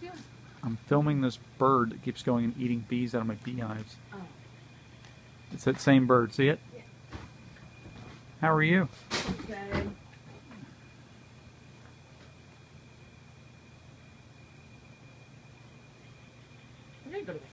doing? I'm filming this bird that keeps going and eating bees out of my beehives. Oh. It's that same bird. See it? Yeah. How are you? Okay. I'm gonna go to